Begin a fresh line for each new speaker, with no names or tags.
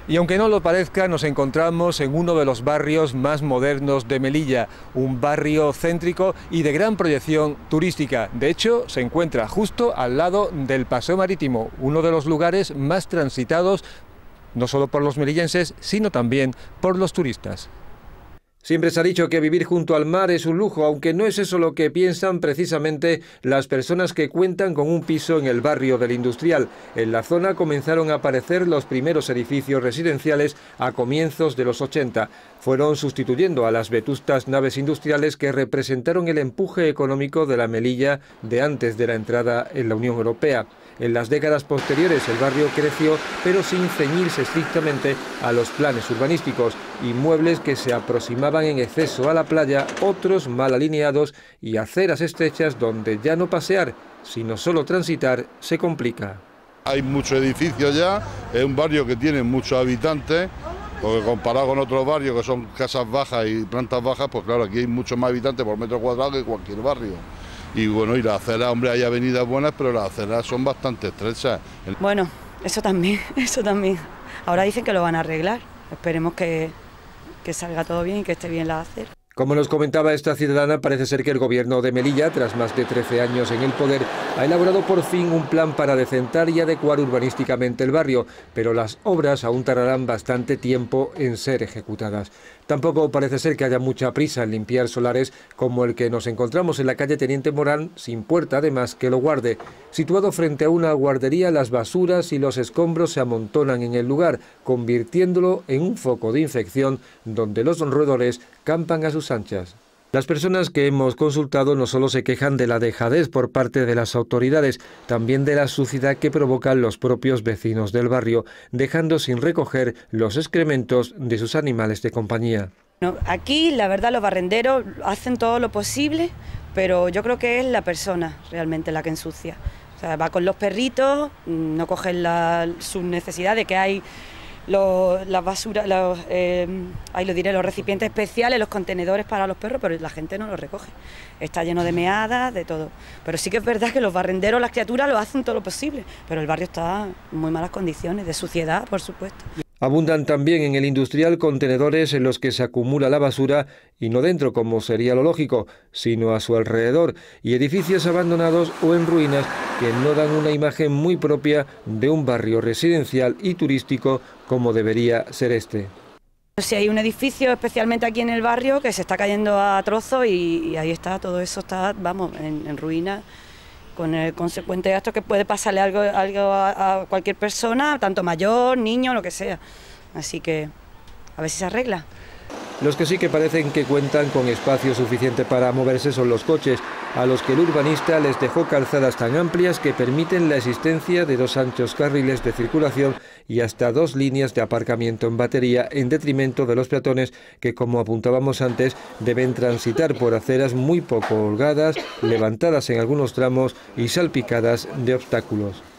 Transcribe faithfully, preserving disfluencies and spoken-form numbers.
Y aunque no lo parezca, nos encontramos en uno de los barrios más modernos de Melilla, un barrio céntrico y de gran proyección turística. De hecho, se encuentra justo al lado del Paseo Marítimo, uno de los lugares más transitados, no solo por los melillenses, sino también por los turistas. Siempre se ha dicho que vivir junto al mar es un lujo, aunque no es eso lo que piensan precisamente las personas que cuentan con un piso en el barrio del Industrial. En la zona comenzaron a aparecer los primeros edificios residenciales a comienzos de los ochenta. Fueron sustituyendo a las vetustas naves industriales que representaron el empuje económico de la Melilla de antes de la entrada en la Unión Europea. En las décadas posteriores el barrio creció, pero sin ceñirse estrictamente a los planes urbanísticos. Inmuebles que se aproximaban en exceso a la playa, otros mal alineados y aceras estrechas donde ya no pasear, sino solo transitar, se complica.
Hay muchos edificios ya, es un barrio que tiene muchos habitantes, porque comparado con otros barrios que son casas bajas y plantas bajas, pues claro, aquí hay muchos más habitantes por metro cuadrado que cualquier barrio. Y bueno, y las aceras, hombre, hay avenidas buenas, pero las aceras son bastante estrechas.
Bueno, eso también, eso también. Ahora dicen que lo van a arreglar, esperemos que, que salga todo bien y que esté bien la acera.
Como nos comentaba esta ciudadana, parece ser que el gobierno de Melilla, tras más de trece años en el poder, ha elaborado por fin un plan para decentar y adecuar urbanísticamente el barrio, pero las obras aún tardarán bastante tiempo en ser ejecutadas. Tampoco parece ser que haya mucha prisa en limpiar solares como el que nos encontramos en la calle Teniente Morán, sin puerta además que lo guarde. Situado frente a una guardería, las basuras y los escombros se amontonan en el lugar, convirtiéndolo en un foco de infección donde los roedores campan a sus anchas. Las personas que hemos consultado no solo se quejan de la dejadez por parte de las autoridades, también de la suciedad que provocan los propios vecinos del barrio, dejando sin recoger los excrementos de sus animales de compañía.
No, aquí, la verdad, los barrenderos hacen todo lo posible, pero yo creo que es la persona realmente la que ensucia. O sea, va con los perritos, no cogen la, sus necesidades, que hay Los, las basuras, los, eh, ahí lo diré, los recipientes especiales, los contenedores para los perros, pero la gente no los recoge. Está lleno de meadas, de todo. Pero sí que es verdad que los barrenderos, las criaturas, lo hacen todo lo posible, pero el barrio está en muy malas condiciones, de suciedad, por supuesto.
Abundan también en el Industrial contenedores en los que se acumula la basura, y no dentro, como sería lo lógico, sino a su alrededor, y edificios abandonados o en ruinas que no dan una imagen muy propia de un barrio residencial y turístico como debería ser este.
Si hay un edificio, especialmente aquí en el barrio, que se está cayendo a trozos y, y ahí está, todo eso está, vamos, en, en ruinas, con el consecuente de esto que puede pasarle algo, algo a, a cualquier persona, tanto mayor, niño, lo que sea. Así que a ver si se arregla.
Los que sí que parecen que cuentan con espacio suficiente para moverse son los coches, a los que el urbanista les dejó calzadas tan amplias que permiten la existencia de dos anchos carriles de circulación y hasta dos líneas de aparcamiento en batería, en detrimento de los peatones que, como apuntábamos antes, deben transitar por aceras muy poco holgadas, levantadas en algunos tramos y salpicadas de obstáculos.